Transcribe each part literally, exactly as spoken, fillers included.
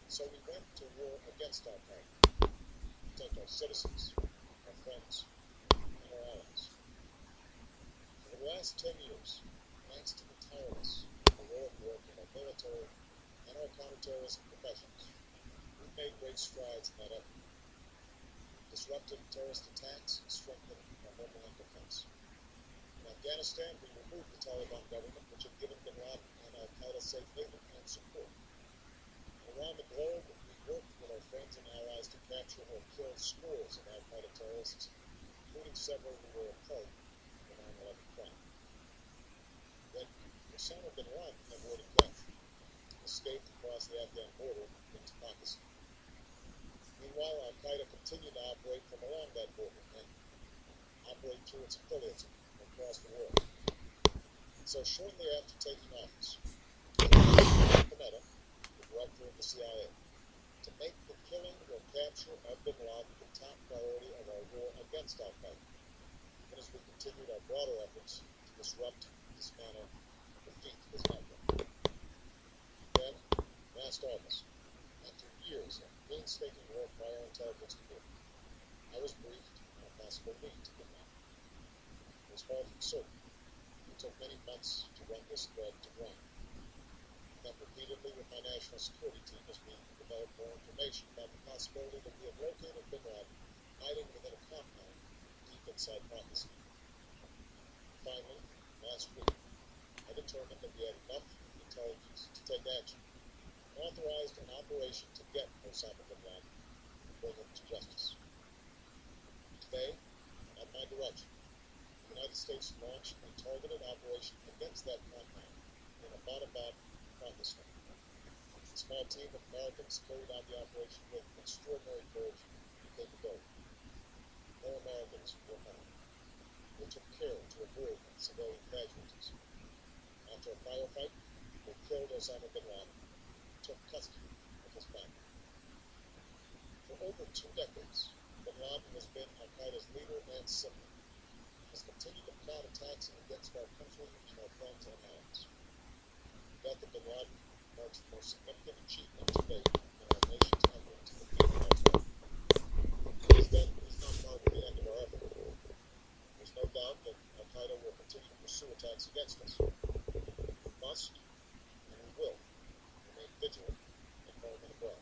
So we went to war against Al-Qaeda, to protect our citizens, our friends, and our allies. For the last ten years, thanks to the tireless and heroic work of our military and our counterterrorism professionals, we've made great strides in that effort, disrupted terrorist attacks and strengthened our homeland defense. In Afghanistan, we removed the Taliban government, which had given bin Laden and Al-Qaeda safe haven and support. And around the globe, we worked with our friends and allies to capture or kill scores of Al-Qaeda terrorists, including several who were a part of the nine eleven plan. Then Osama bin Laden avoided capture, escaped across the Afghan border into Pakistan. Meanwhile, Al-Qaeda continued to operate from along that border and operate through its affiliates across the world. So shortly after taking office, Panetta, the director of the C I A, to make the killing or capture of bin Laden the top priority of our war against Al-Qaeda, even as we continued our broader efforts to disrupt, dismantle, and defeat his network. Then, last August, after years of painstaking work by our intelligence community, I was briefed on a possible lead to bin Laden. It was far from certain. It took many months to run this thread to ground. I met repeatedly with my national security team as we developed more information about the possibility that we had located bin Laden hiding within a compound deep inside Pakistan. Finally, last week, I determined that we had enough intelligence to take action and authorized an operation to get Osama bin Laden and bring him to justice. Today, at my direction, the United States launched a targeted operation against that compound in Abbottabad, Pakistan. A small team of Americans carried out the operation with extraordinary courage and capability. No Americans were harmed. They took care to avoid civilian casualties. After a firefight, they killed Osama bin Laden and took custody of his family. For over two decades, bin Laden has been Al-Qaeda's leader and symbol. He has continued to plot attacks against our country and our friends and allies. The death of bin Laden marks the most significant achievement to date in our nation's effort to defeat Al-Qaeda. His death is not marking the end of our effort. There's no doubt that Al-Qaeda will continue to pursue attacks against us. We must, and we will, remain vigilant at home and abroad.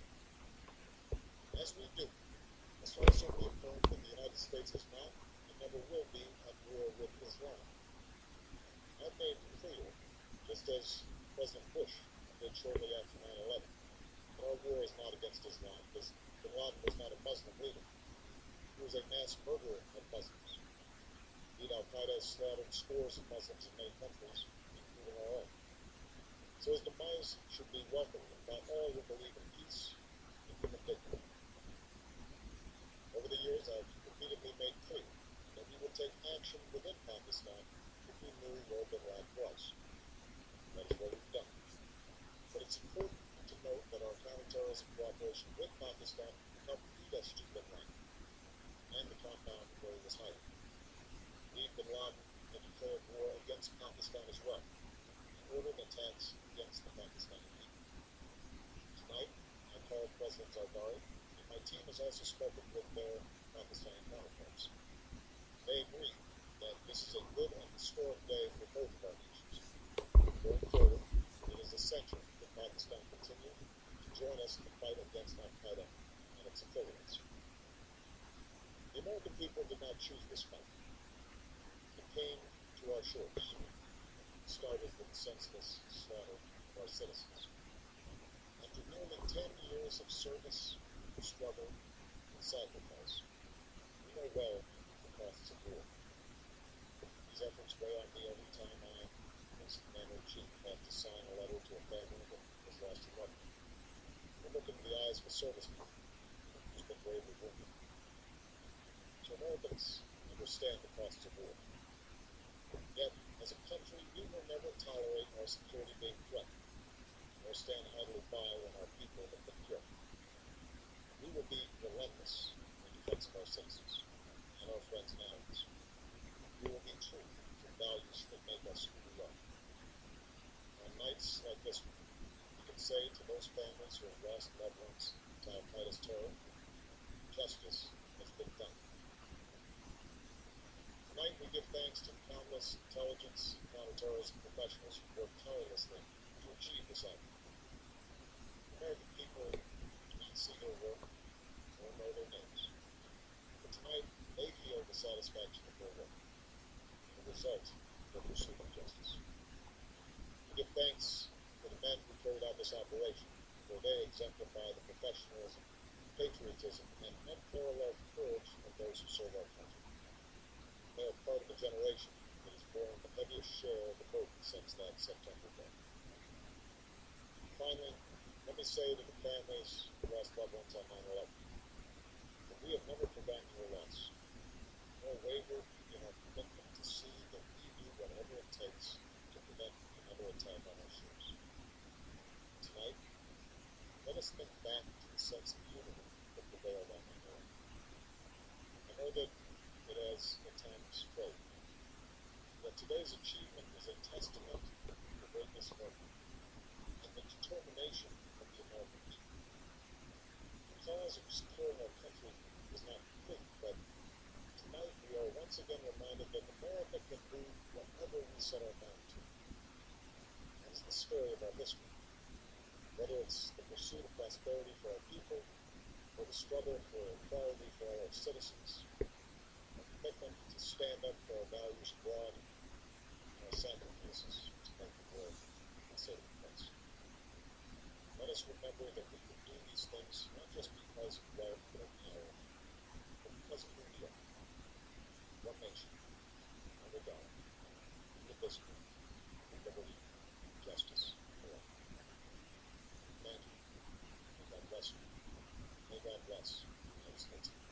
As we do, let's also reaffirm that the United States is not and never will be at war with Islam. I've made clear, just as President Bush did shortly after nine eleven, that our war is not against Islam, because bin Laden was not a Muslim leader. He was a mass murderer of Muslims. Indeed, Al-Qaeda has slaughtered scores of Muslims in many countries, including our own. So his demise should be welcomed by all who believe in peace and human dignity. Over the years, I've repeatedly made clear that we would take action within Pakistan if we knew where bin Laden was. That is what we've done. But it's important to note that our counterterrorism cooperation with Pakistan helped lead us to bin Laden and the compound where he was hiding. Indeed, bin Laden had declared war against Pakistan as well, and ordered attacks against the Pakistani people. Tonight, I called President Zardari, and my team has also spoken with their Pakistani counterparts. They agree that this is a good and historic day for both of our nations. Going forward, it is essential that Pakistan continue to join us in the fight against Al-Qaeda and its affiliates. The American people did not choose this fight. It came to our shores. It started with senseless slaughter of our citizens. After nearly ten years of service, struggle, and sacrifice, we know well the costs of war. These efforts weigh on me every time I, as Commander-in-Chief, have to sign a letter to a family that has lost a loved one, or look into the eyes of a serviceman who's been bravely wounded. So Americans understand the costs of war. Yet, as a country, we will never tolerate our security being threatened, nor stand idly by when our people have been killed. We will be relentless in defense of our citizens and our friends and allies. We will be true to the values that make us who we are. On nights like this one, we can say to those families who have lost loved ones to al-Qaeda's terror, justice has been done. Tonight we give thanks to the countless intelligence and counterterrorism professionals who worked tirelessly to achieve this outcome. The American people do not see their work or know their names, but tonight they feel the satisfaction of their work, the result of their pursuit of justice. We give thanks to the men who carried out this operation, for they exemplify the professionalism, patriotism, and unparalleled courage of those who serve our country. They are part of the generation that has borne the heaviest share of the burden since that September day. Finally, let me say to the families who lost loved ones on nine eleven that we have never forgotten your loss, nor wavered in our commitment to see that we do whatever it takes to prevent another attack on our shores. Tonight, let us think back to the sense of unity that prevailed on nine eleven. I know that it has at times failed, that today's achievement is a testament to the greatness of our people and the determination of the American people. The cause of securing our country is not complete, but tonight we are once again reminded that America can do whatever we set our mind to. That is the story of our history. Whether it's the pursuit of prosperity for our people, or the struggle for equality for all our citizens, our commitment to stand up for our values abroad, and our sacrifices to make the world a safer place. Let us remember that we can do these things not just because of wealth or power, but because of who we are. One nation, under God, indivisible, with liberty, justice, for all. Thank you. May God bless you. May God bless the United States.